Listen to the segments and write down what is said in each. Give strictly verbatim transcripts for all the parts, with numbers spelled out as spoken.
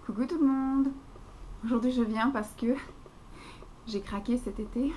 Coucou tout le monde. Aujourd'hui je viens parce que j'ai craqué cet été.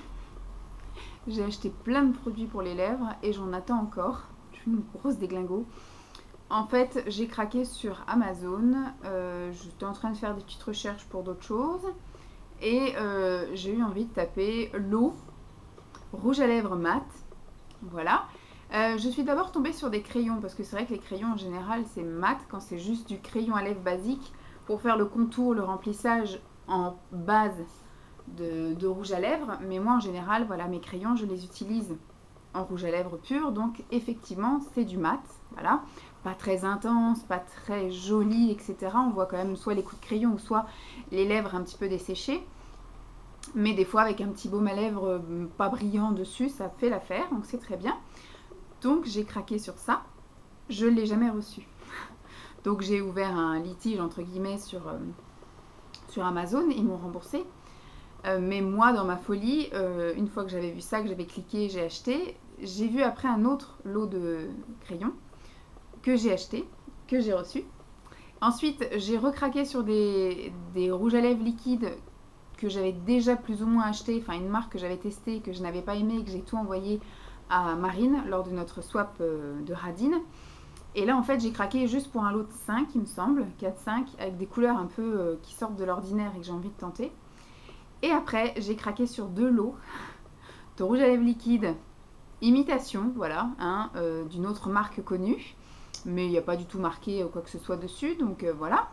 J'ai acheté plein de produits pour les lèvres et j'en attends encore. Je suis une grosse déglingo. En fait, j'ai craqué sur Amazon. Euh, J'étais en train de faire des petites recherches pour d'autres choses. Et euh, j'ai eu envie de taper l'eau rouge à lèvres mat. Voilà. Euh, je suis d'abord tombée sur des crayons parce que c'est vrai que les crayons en général c'est mat quand c'est juste du crayon à lèvres basique pour faire le contour, le remplissage en base de, de rouge à lèvres. Mais moi en général, voilà, mes crayons je les utilise en rouge à lèvres pur, donc effectivement c'est du mat, voilà, pas très intense, pas très joli, et cetera. On voit quand même soit les coups de crayon ou soit les lèvres un petit peu desséchées. Mais des fois avec un petit baume à lèvres pas brillant dessus, ça fait l'affaire, donc c'est très bien. Donc j'ai craqué sur ça, je ne l'ai jamais reçu. Donc j'ai ouvert un litige entre guillemets sur, euh, sur Amazon, ils m'ont remboursé. Euh, mais moi dans ma folie, euh, une fois que j'avais vu ça, que j'avais cliqué, j'ai acheté, j'ai vu après un autre lot de crayons que j'ai acheté, que j'ai reçu. Ensuite j'ai recraqué sur des, des rouges à lèvres liquides que j'avais déjà plus ou moins acheté, enfin une marque que j'avais testée, que je n'avais pas aimé et que j'ai tout envoyé à Marine lors de notre swap de Radine. Et là en fait j'ai craqué juste pour un lot de cinq il me semble, quatre cinq, avec des couleurs un peu euh, qui sortent de l'ordinaire et que j'ai envie de tenter. Et après j'ai craqué sur deux lots de rouge à lèvres liquide imitation, voilà, hein, euh, d'une autre marque connue, mais il n'y a pas du tout marqué quoi que ce soit dessus, donc euh, voilà.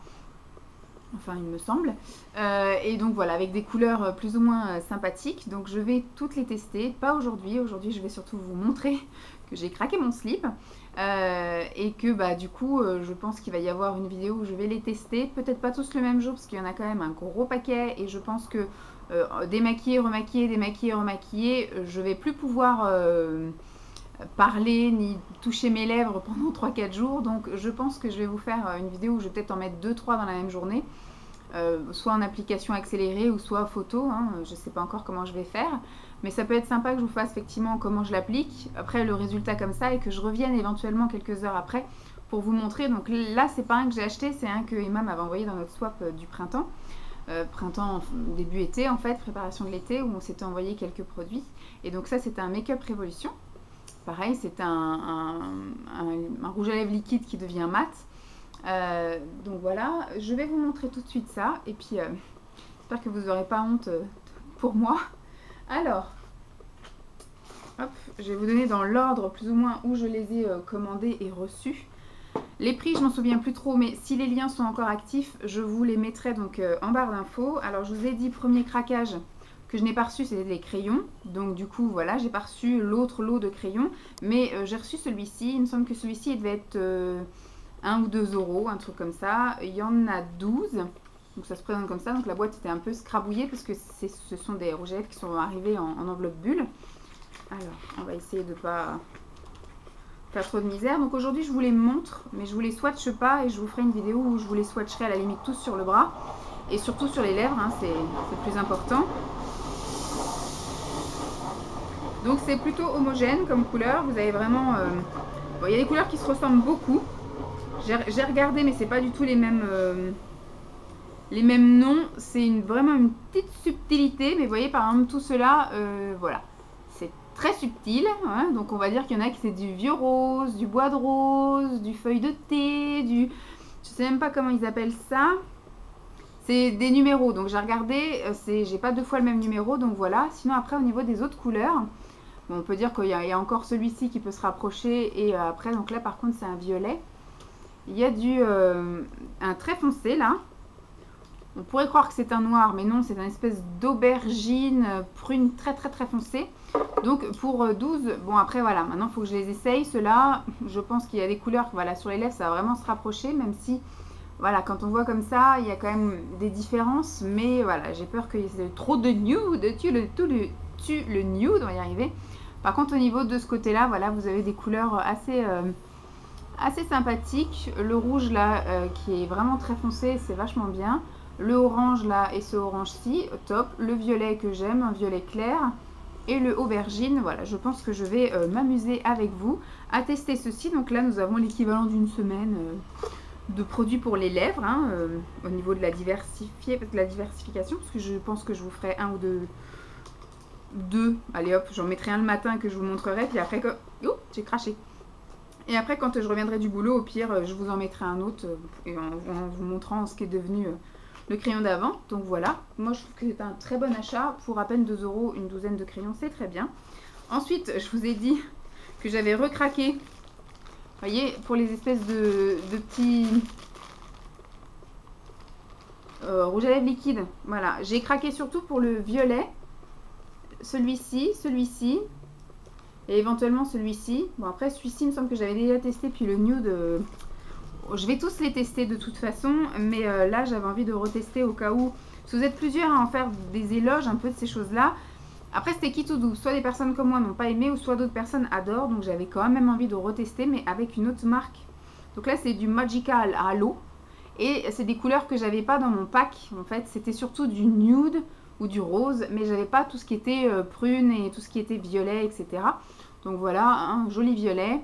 Enfin il me semble, euh, et donc voilà, avec des couleurs plus ou moins euh, sympathiques. Donc je vais toutes les tester, pas aujourd'hui, aujourd'hui je vais surtout vous montrer que j'ai craqué mon slip, euh, et que bah du coup euh, je pense qu'il va y avoir une vidéo où je vais les tester, peut-être pas tous le même jour parce qu'il y en a quand même un gros paquet, et je pense que euh, démaquiller, remaquiller, démaquiller, remaquiller, je vais plus pouvoir euh, parler ni toucher mes lèvres pendant trois quatre jours. Donc je pense que je vais vous faire une vidéo où je vais peut-être en mettre deux trois dans la même journée, euh, soit en application accélérée ou soit photo, hein. Je sais pas encore comment je vais faire, mais ça peut être sympa que je vous fasse effectivement comment je l'applique, après le résultat comme ça, et que je revienne éventuellement quelques heures après pour vous montrer. Donc là c'est pas un que j'ai acheté, c'est un que Emma m'avait envoyé dans notre swap du printemps. Euh, printemps, début été en fait, préparation de l'été, où on s'était envoyé quelques produits. Et donc ça c'était un Make-up Révolution. Pareil, c'est un, un, un, un rouge à lèvres liquide qui devient mat. Euh, donc voilà, je vais vous montrer tout de suite ça. Et puis, euh, j'espère que vous n'aurez pas honte euh, pour moi. Alors, hop, je vais vous donner dans l'ordre plus ou moins où je les ai euh, commandés et reçus. Les prix, je m'en souviens plus trop, mais si les liens sont encore actifs, je vous les mettrai donc euh, en barre d'infos. Alors, je vous ai dit, premier craquage que je n'ai pas reçu, c'était des crayons. Donc du coup, voilà, j'ai pas reçu l'autre lot de crayons, mais euh, j'ai reçu celui-ci. Il me semble que celui-ci, il devait être euh, un ou deux euros, un truc comme ça. Il y en a douze. Donc ça se présente comme ça. Donc la boîte était un peu scrabouillée parce que ce sont des rouges à lèvres qui sont arrivés en, en enveloppe bulle. Alors, on va essayer de pas faire trop de misère. Donc aujourd'hui, je vous les montre, mais je vous les swatche pas, et je vous ferai une vidéo où je vous les swatcherai à la limite tous sur le bras et surtout sur les lèvres, hein, c'est le plus important. Donc c'est plutôt homogène comme couleur, vous avez vraiment... Euh... Bon, il y a des couleurs qui se ressemblent beaucoup. J'ai regardé, mais c'est pas du tout les mêmes, euh... les mêmes noms. C'est une, vraiment une petite subtilité, mais vous voyez par exemple tout cela, euh, voilà. C'est très subtil, hein. Donc on va dire qu'il y en a qui c'est du vieux rose, du bois de rose, du feuille de thé, du... Je sais même pas comment ils appellent ça. C'est des numéros, donc j'ai regardé, j'ai pas deux fois le même numéro, donc voilà. Sinon après au niveau des autres couleurs, bon, on peut dire qu'il y, y a encore celui-ci qui peut se rapprocher, et euh, après, donc là par contre c'est un violet. Il y a du euh, un très foncé là. On pourrait croire que c'est un noir, mais non, c'est une espèce d'aubergine prune très très très foncée. Donc pour douze, bon après voilà, maintenant il faut que je les essaye. Ceux-là, je pense qu'il y a des couleurs, voilà, sur les lèvres ça va vraiment se rapprocher, même si... Voilà, quand on voit comme ça, il y a quand même des différences, mais voilà, j'ai peur qu'il y ait trop de nude, tu le, tout le, tu le nude, on va y arriver. Par contre, au niveau de ce côté-là, voilà, vous avez des couleurs assez, euh, assez sympathiques. Le rouge là, euh, qui est vraiment très foncé, c'est vachement bien. Le orange là, et ce orange-ci, top. Le violet que j'aime, un violet clair. Et le aubergine, voilà, je pense que je vais euh, m'amuser avec vous à tester ceci. Donc là, nous avons l'équivalent d'une semaine... Euh, de produits pour les lèvres, hein, euh, au niveau de la, diversifier, de la diversification, parce que je pense que je vous ferai un ou deux, deux, allez hop, j'en mettrai un le matin que je vous montrerai, puis après, que... oh, j'ai craché. Et après, quand je reviendrai du boulot, au pire, je vous en mettrai un autre, et en, en vous montrant ce qui est devenu le crayon d'avant. Donc voilà, moi je trouve que c'est un très bon achat, pour à peine deux euros, une douzaine de crayons, c'est très bien. Ensuite, je vous ai dit que j'avais recraqué, vous voyez, pour les espèces de, de petits euh, rouge à lèvres liquide. Voilà, j'ai craqué surtout pour le violet, celui-ci, celui-ci, et éventuellement celui-ci. Bon, après, celui-ci, il me semble que j'avais déjà testé, puis le nude, euh, je vais tous les tester de toute façon, mais euh, là, j'avais envie de retester au cas où, si vous êtes plusieurs à en faire des éloges un peu de ces choses-là. Après, c'était qui tout doux. Soit des personnes comme moi n'ont pas aimé, ou soit d'autres personnes adorent. Donc, j'avais quand même envie de retester, mais avec une autre marque. Donc là, c'est du Magical Halo. Et c'est des couleurs que j'avais pas dans mon pack. En fait, c'était surtout du nude ou du rose. Mais j'avais pas tout ce qui était euh, prune et tout ce qui était violet, et cetera. Donc voilà, un joli violet.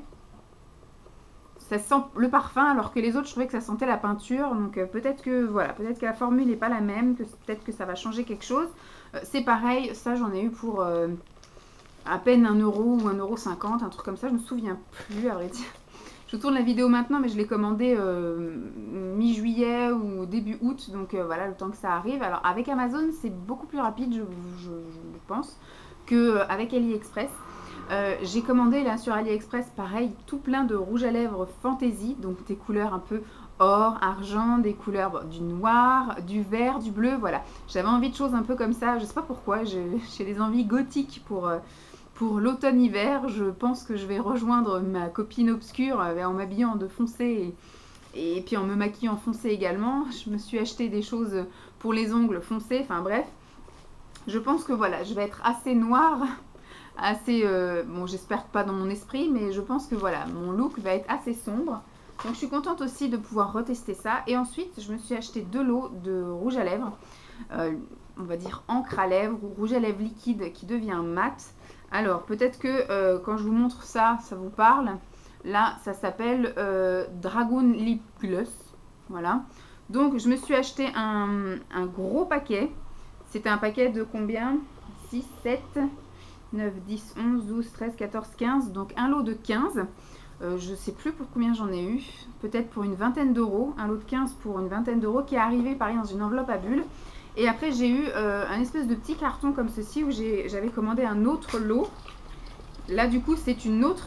Ça sent le parfum, alors que les autres, je trouvais que ça sentait la peinture. Donc euh, peut-être que voilà, peut-être que la formule n'est pas la même, que peut-être que ça va changer quelque chose. Euh, c'est pareil, ça j'en ai eu pour euh, à peine un euro ou un euro cinquante, un truc comme ça, je me souviens plus à vrai dire. Je tourne la vidéo maintenant, mais je l'ai commandé euh, mi-juillet ou début août, donc euh, voilà, le temps que ça arrive. Alors avec Amazon, c'est beaucoup plus rapide, je, je, je pense, qu'avec AliExpress. Euh, j'ai commandé là sur AliExpress, pareil, tout plein de rouge à lèvres fantasy, donc des couleurs un peu or, argent, des couleurs bon, du noir, du vert, du bleu, voilà. J'avais envie de choses un peu comme ça, je sais pas pourquoi, j'ai des envies gothiques pour, euh, pour l'automne-hiver. Je pense que je vais rejoindre ma copine obscure euh, en m'habillant de foncé et, et puis en me maquillant foncé également. Je me suis acheté des choses pour les ongles foncés, enfin bref. Je pense que voilà, je vais être assez noire, assez, euh, bon j'espère pas dans mon esprit, mais je pense que voilà, mon look va être assez sombre. Donc je suis contente aussi de pouvoir retester ça. Et ensuite, je me suis acheté deux lots de rouge à lèvres, euh, on va dire encre à lèvres ou rouge à lèvres liquide qui devient mat. Alors peut-être que euh, quand je vous montre ça, ça vous parle. Là, ça s'appelle euh, Dragon Lip Gloss. Voilà. Donc je me suis acheté un, un gros paquet. C'était un paquet de combien? Six, sept, neuf, dix, onze, douze, treize, quatorze, quinze. Donc un lot de quinze. Euh, je ne sais plus pour combien j'en ai eu. Peut-être pour une vingtaine d'euros. Un lot de quinze pour une vingtaine d'euros qui est arrivé pareil dans une enveloppe à bulles. Et après j'ai eu euh, un espèce de petit carton comme ceci où j'avais commandé un autre lot. Là du coup c'est une autre.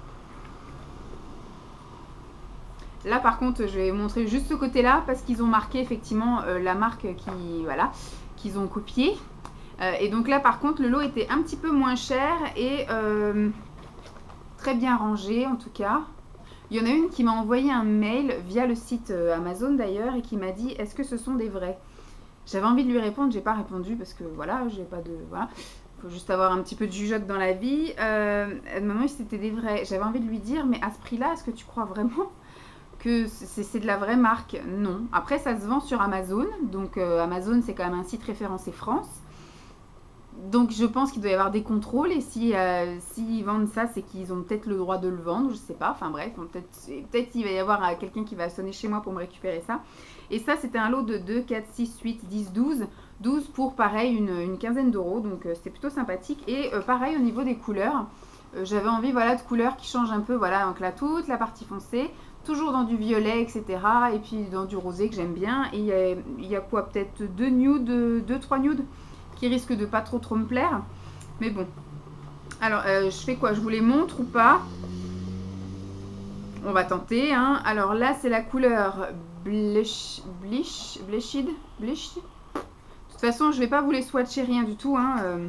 Là par contre je vais montrer juste ce côté là parce qu'ils ont marqué effectivement euh, la marque qui voilà qu'ils ont copié. Euh, et donc là par contre le lot était un petit peu moins cher et euh, très bien rangé en tout cas. Il y en a une qui m'a envoyé un mail via le site euh, Amazon d'ailleurs et qui m'a dit est-ce que ce sont des vrais? J'avais envie de lui répondre, j'ai pas répondu parce que voilà, j'ai pas de voilà, faut juste avoir un petit peu de jugeote dans la vie. Euh, elle m'a demandé si c'était des vrais. J'avais envie de lui dire mais à ce prix-là, est-ce que tu crois vraiment que c'est de la vraie marque? Non. Après ça se vend sur Amazon, donc euh, Amazon c'est quand même un site référencé France. Donc je pense qu'il doit y avoir des contrôles et si euh, s'ils vendent ça, c'est qu'ils ont peut-être le droit de le vendre, je sais pas. Enfin bref, peut-être peut-être qu'il va y avoir euh, quelqu'un qui va sonner chez moi pour me récupérer ça. Et ça, c'était un lot de deux, quatre, six, huit, dix, douze. douze pour pareil une, une quinzaine d'euros. Donc euh, c'était plutôt sympathique. Et euh, pareil au niveau des couleurs, euh, j'avais envie voilà, de couleurs qui changent un peu. Voilà, donc là toute la partie foncée, toujours dans du violet, et cetera. Et puis dans du rosé que j'aime bien. Et il y a, il y a quoi? Peut-être deux nudes, deux, trois nudes qui risquent de pas trop trop me plaire. Mais bon. Alors, euh, je fais quoi? Je vous les montre ou pas? On va tenter. Hein. Alors là, c'est la couleur Bleach, Bleach, Bleached, Bleached. De toute façon, je vais pas vous les swatcher rien du tout. Hein. Euh...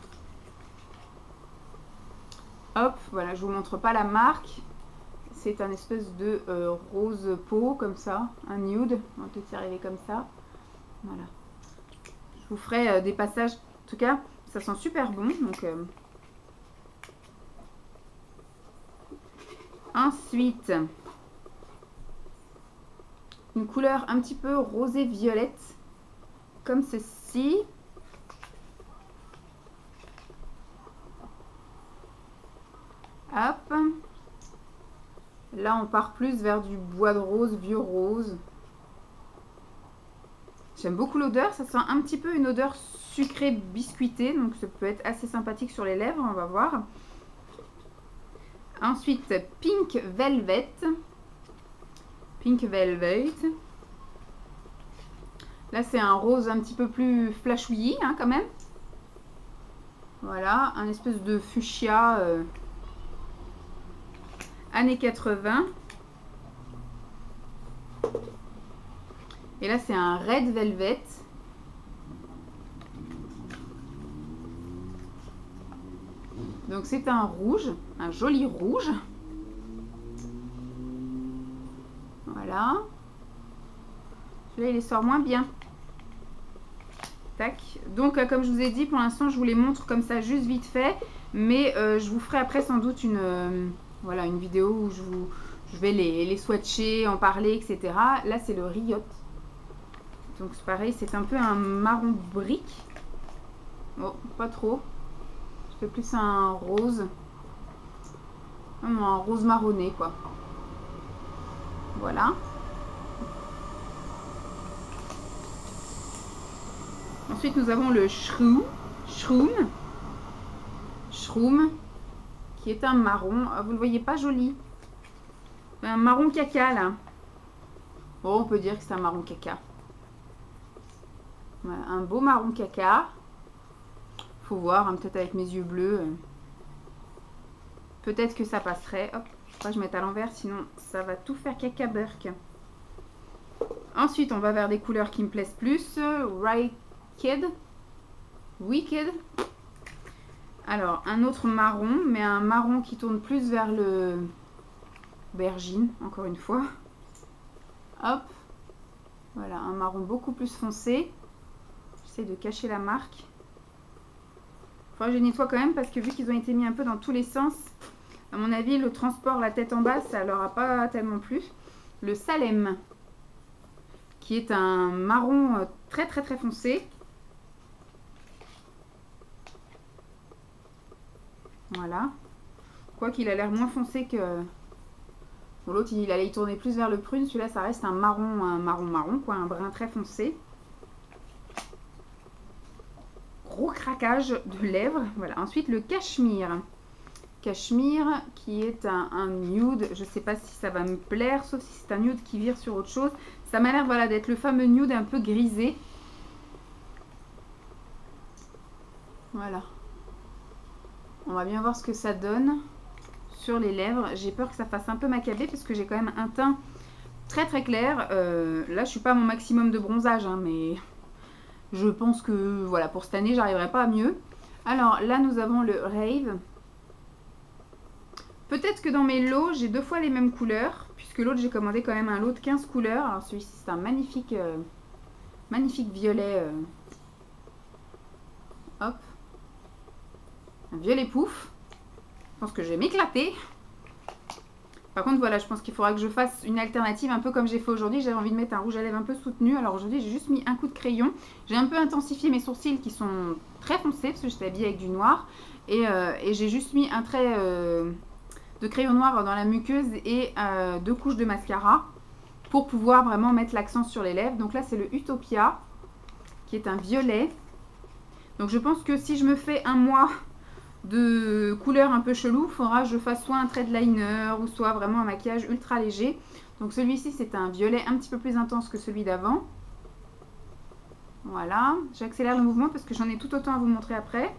Hop, voilà, je vous montre pas la marque. C'est un espèce de euh, rose peau comme ça, un nude. On va peut-être y arriver comme ça. Voilà. Je vous ferai euh, des passages. En tout cas, ça sent super bon. Donc, euh... ensuite, une couleur un petit peu rosé violette, comme ceci. Hop. Là, on part plus vers du bois de rose, vieux rose. J'aime beaucoup l'odeur. Ça sent un petit peu une odeur sucrée biscuitée. Donc, ça peut être assez sympathique sur les lèvres. On va voir. Ensuite, Pink Velvet. Pink Velvet. Là, c'est un rose un petit peu plus flashouillis, hein, quand même. Voilà, un espèce de fuchsia euh, années quatre-vingts. Et là, c'est un Red Velvet. Donc, c'est un rouge, un joli rouge. Voilà. Celui-là, il les sort moins bien. Tac. Donc, euh, comme je vous ai dit, pour l'instant, je vous les montre comme ça, juste vite fait. Mais euh, je vous ferai après sans doute une, euh, voilà, une vidéo où je, vous, je vais les, les swatcher, en parler, et cetera. Là, c'est le Riot. Donc, c'est pareil, c'est un peu un marron brique. Oh, pas trop. Je fais plus un rose. Non, un rose marronné, quoi. Voilà. Ensuite, nous avons le Shroom. Shroom. Shroom. Qui est un marron. Vous ne le voyez pas joli. Un marron caca, là. Bon, on peut dire que c'est un marron caca. Voilà, un beau marron caca. Faut voir, hein, peut-être avec mes yeux bleus. Peut-être que ça passerait. Hop, je vais pas que je mette à l'envers, sinon ça va tout faire caca burk. Ensuite, on va vers des couleurs qui me plaisent plus. Wicked. Wicked. Alors, un autre marron, mais un marron qui tourne plus vers le aubergine, encore une fois. Hop. Voilà, un marron beaucoup plus foncé. J'essaie de cacher la marque. Faudra que je nettoie quand même parce que vu qu'ils ont été mis un peu dans tous les sens, à mon avis, le transport, la tête en bas, ça leur a pas tellement plu. Le Salem, qui est un marron très très très foncé. Voilà. Quoi qu'il a l'air moins foncé que... Bon, l'autre, il allait y tourner plus vers le prune. Celui-là, ça reste un marron, un marron marron, quoi, un brun très foncé. Gros craquage de lèvres. Voilà. Ensuite, le Cachemire. Cachemire, qui est un, un nude. Je ne sais pas si ça va me plaire, sauf si c'est un nude qui vire sur autre chose. Ça m'a l'air, voilà, d'être le fameux nude un peu grisé. Voilà. On va bien voir ce que ça donne sur les lèvres. J'ai peur que ça fasse un peu macabé parce que j'ai quand même un teint très très clair. Euh, là, je suis pas à mon maximum de bronzage, hein, mais je pense que voilà, pour cette année, j'arriverai pas à mieux. Alors là, nous avons le Rave. Peut-être que dans mes lots, j'ai deux fois les mêmes couleurs, puisque l'autre, j'ai commandé quand même un lot de quinze couleurs. Alors celui-ci, c'est un magnifique, euh, magnifique violet. Euh. Hop. Un violet pouf. Je pense que je vais m'éclater. Par contre, voilà, je pense qu'il faudra que je fasse une alternative un peu comme j'ai fait aujourd'hui. J'avais envie de mettre un rouge à lèvres un peu soutenu. Alors aujourd'hui, j'ai juste mis un coup de crayon. J'ai un peu intensifié mes sourcils qui sont très foncés parce que j'étais habillée avec du noir. Et, euh, et j'ai juste mis un trait euh, de crayon noir dans la muqueuse et euh, deux couches de mascara pour pouvoir vraiment mettre l'accent sur les lèvres. Donc là, c'est le Utopia qui est un violet. Donc je pense que si je me fais un mois de couleur un peu chelou, il faudra que je fasse soit un trait de liner ou soit vraiment un maquillage ultra léger. Donc celui-ci, c'est un violet un petit peu plus intense que celui d'avant. Voilà, j'accélère le mouvement parce que j'en ai tout autant à vous montrer après.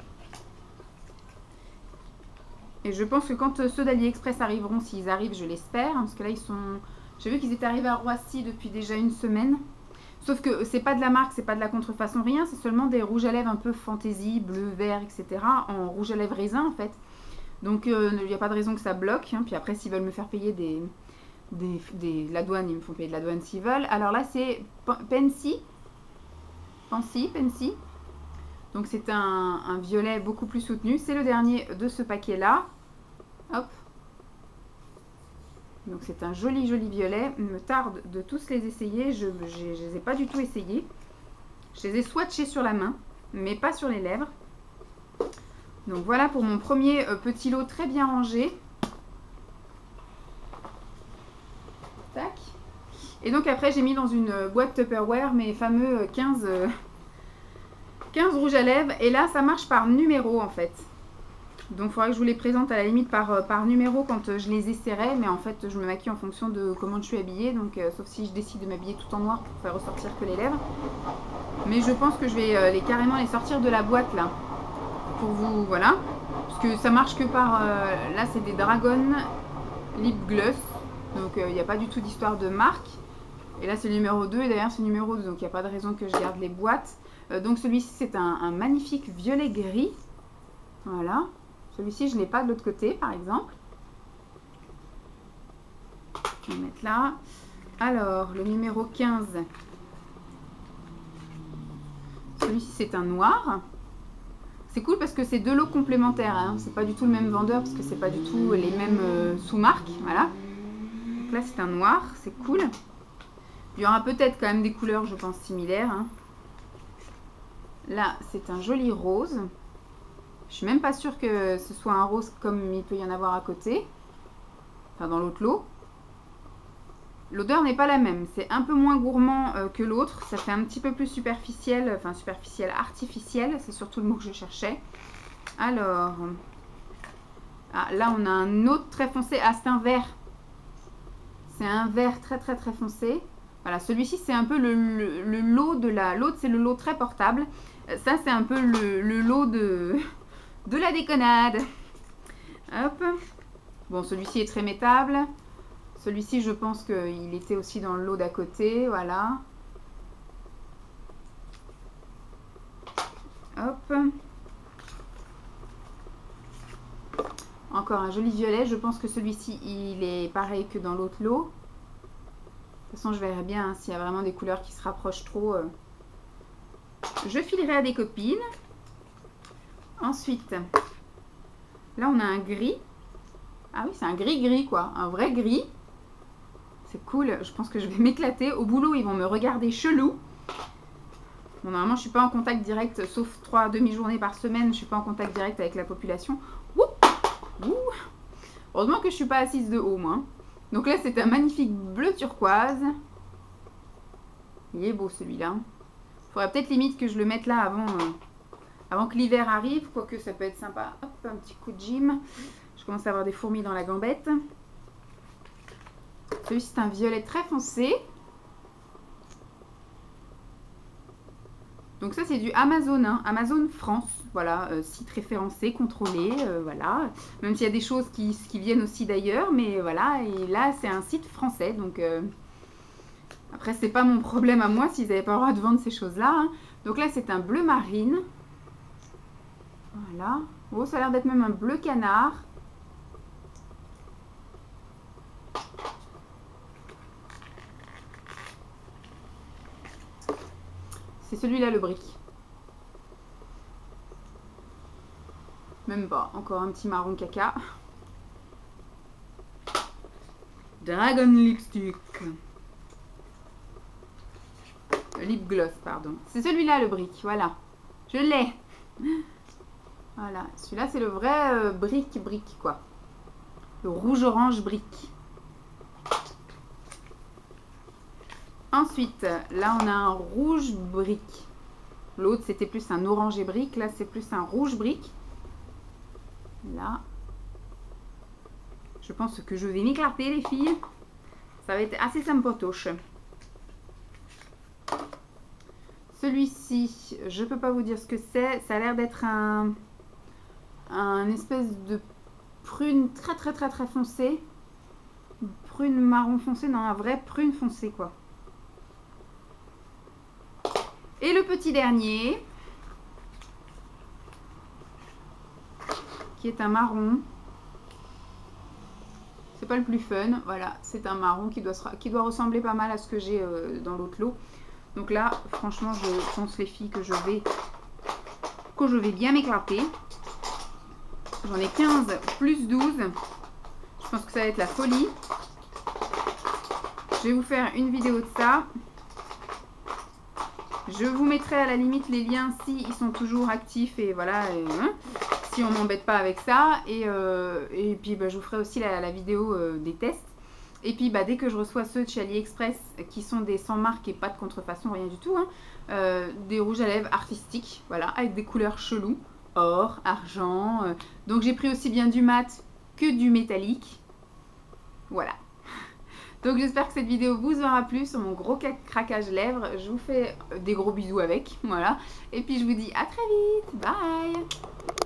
Et je pense que quand ceux d'AliExpress arriveront, s'ils arrivent, je l'espère, parce que là ils sont... J'ai vu qu'ils étaient arrivés à Roissy depuis déjà une semaine. Sauf que c'est pas de la marque, c'est pas de la contrefaçon, rien. C'est seulement des rouges à lèvres un peu fantaisie, bleu, vert, et cetera. En rouge à lèvres raisin en fait. Donc il euh, n'y a pas de raison que ça bloque. Hein. Puis après, s'ils veulent me faire payer des, des, des, de la douane, ils me font payer de la douane s'ils veulent. Alors là, c'est Pensy. Pensy, Pensy. Donc c'est un, un violet beaucoup plus soutenu. C'est le dernier de ce paquet-là. Hop. Donc c'est un joli joli violet. Il me tarde de tous les essayer. Je ne les ai pas du tout essayés. Je les ai swatchés sur la main, mais pas sur les lèvres. Donc voilà pour mon premier euh, petit lot très bien rangé. Et donc après j'ai mis dans une boîte Tupperware mes fameux quinze, quinze rouges à lèvres. Et là ça marche par numéro en fait. Donc il faudra que je vous les présente à la limite par, par numéro quand je les essaierai. Mais en fait je me maquille en fonction de comment je suis habillée. Donc euh, sauf si je décide de m'habiller tout en noir pour faire ressortir que les lèvres. Mais je pense que je vais euh, les, carrément les sortir de la boîte là. Pour vous, voilà. Parce que ça marche que par... Euh, là c'est des Dragon Lip Gloss. Donc il euh, n'y a pas du tout d'histoire de marque. Et là c'est le numéro deux et derrière c'est le numéro deux. Donc il n'y a pas de raison que je garde les boîtes. Euh, donc celui-ci c'est un, un magnifique violet gris. Voilà. Celui-ci je ne l'ai pas de l'autre côté par exemple. Je vais le mettre là. Alors le numéro quinze. Celui-ci c'est un noir. C'est cool parce que c'est deux lots complémentaires. Hein. C'est pas du tout le même vendeur parce que c'est pas du tout les mêmes euh, sous-marques. Voilà. Donc là c'est un noir. C'est cool. Il y aura peut-être quand même des couleurs, je pense, similaires. Hein. Là, c'est un joli rose. Je suis même pas sûre que ce soit un rose comme il peut y en avoir à côté. Enfin, dans l'autre lot. L'odeur n'est pas la même. C'est un peu moins gourmand euh, que l'autre. Ça fait un petit peu plus superficiel. Enfin, superficiel, artificiel. C'est surtout le mot que je cherchais. Alors. Ah, là, on a un autre très foncé. Ah, c'est un vert. C'est un vert très, très, très foncé. Voilà, celui-ci c'est un peu le, le, le lot de la... L'autre c'est le lot très portable. Ça c'est un peu le, le lot de, de la déconnade. Hop. Bon, celui-ci est très métable. Celui-ci je pense qu'il était aussi dans le lot d'à côté. Voilà. Hop. Encore un joli violet. Je pense que celui-ci il est pareil que dans l'autre lot. De toute façon, je verrai bien hein, s'il y a vraiment des couleurs qui se rapprochent trop. Euh, je filerai à des copines. Ensuite, là, on a un gris. Ah oui, c'est un gris-gris, quoi. Un vrai gris. C'est cool. Je pense que je vais m'éclater. Au boulot, ils vont me regarder chelou. Bon, normalement, je ne suis pas en contact direct, sauf trois demi-journées par semaine. Je ne suis pas en contact direct avec la population. Ouh, ouh. Heureusement que je ne suis pas assise de haut, moi. Donc là, c'est un magnifique bleu turquoise. Il est beau celui-là. Il faudrait peut-être limite que je le mette là avant, euh, avant que l'hiver arrive. Quoique ça peut être sympa. Hop, un petit coup de gym. Je commence à avoir des fourmis dans la gambette. Celui-ci, c'est un violet très foncé. Donc ça, c'est du Amazon. Hein. Amazon France. Voilà, euh, site référencé, contrôlé. Euh, voilà. Même s'il y a des choses qui, qui viennent aussi d'ailleurs. Mais voilà, et là, c'est un site français. Donc... Euh, après, c'est pas mon problème à moi s'ils n'avaient pas le droit de vendre ces choses-là. Hein. Donc là, c'est un bleu marine. Voilà. Oh, ça a l'air d'être même un bleu canard. C'est celui-là le brick. Même pas. Encore un petit marron caca. Dragon Lipstick. Lip gloss, pardon. C'est celui-là le brick, voilà. Je l'ai. Voilà, celui-là c'est le vrai euh, brick brick quoi. Le rouge-orange brick. Ensuite, là on a un rouge brick. L'autre c'était plus un orangé brick, là c'est plus un rouge brick. Là. Je pense que je vais m'éclater les filles. Ça va être assez sympatoche. Celui-ci, je peux pas vous dire ce que c'est. Ça a l'air d'être un, un espèce de prune très très très très foncée. Une prune marron foncé, non, un vrai prune foncé quoi. Et le petit dernier, qui est un marron. C'est pas le plus fun, voilà, c'est un marron qui doit, qui doit ressembler pas mal à ce que j'ai euh, dans l'autre lot. Donc là, franchement, je pense les filles que je vais, que je vais bien m'éclater. J'en ai quinze plus douze. Je pense que ça va être la folie. Je vais vous faire une vidéo de ça. Je vous mettrai à la limite les liens si ils sont toujours actifs et voilà, et, hein, si on m'embête pas avec ça. Et, euh, et puis bah, je vous ferai aussi la, la vidéo euh, des tests. Et puis bah, dès que je reçois ceux de chez AliExpress qui sont des sans marque et pas de contrefaçon, rien du tout, hein, euh, des rouges à lèvres artistiques, voilà, avec des couleurs cheloues, or, argent. Euh, donc j'ai pris aussi bien du mat que du métallique. Voilà. Donc j'espère que cette vidéo vous aura plu sur mon gros craquage lèvres. Je vous fais des gros bisous avec, voilà. Et puis je vous dis à très vite, bye.